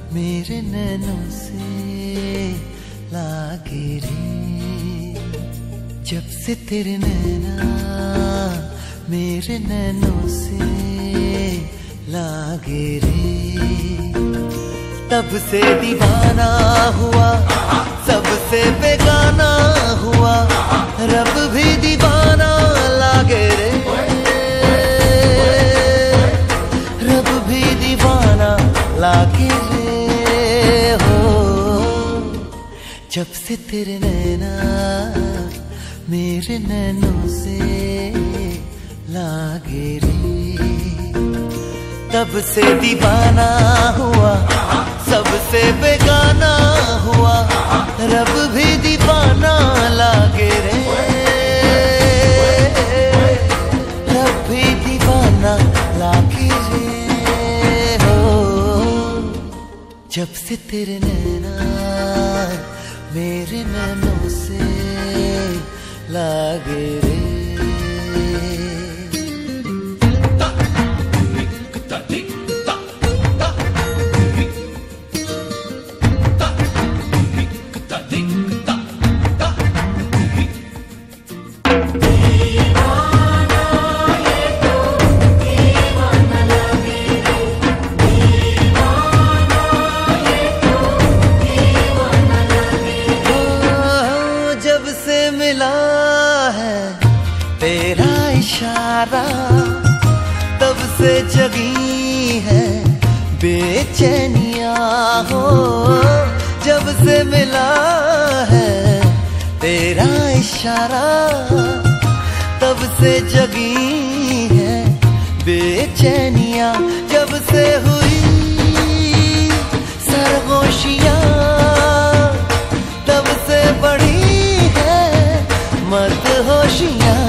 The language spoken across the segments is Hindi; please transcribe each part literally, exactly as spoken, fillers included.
मेरे नैनों से लागे रे, जब से तेरे नैना मेरे नैनों से लागे रे, तब से दीवाना हुआ, सबसे बेगाना हुआ, रब भी दीवाना लागे रे, रब भी दीवाना लागे रे हो। जब से तेरे नैना मेरे नैनों से लागे रे, तब से दीवाना हुआ, सबसे बेगाना हुआ, रब भी दीवाना लागे रे, रब भी दीवाना लागे रे हो। जब से तेरे नैना मेरे नैनों से लागे रे। तेरा इशारा तब से जगी है बेचैनिया हो, जब से मिला है तेरा इशारा तब से जगी है बेचैनिया, जब से हुई सरगोशियां तब से बढ़ी है मदहोशियां,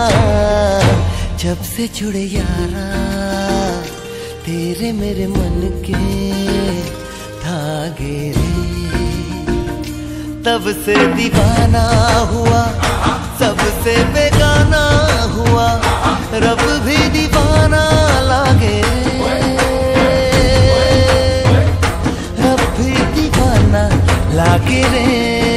जब से जुड़े यारा तेरे मेरे मन के धागे रे, तब से दीवाना हुआ, सबसे बेगाना हुआ, रब भी दीवाना लागे रे, रब भी दीवाना लागे रे।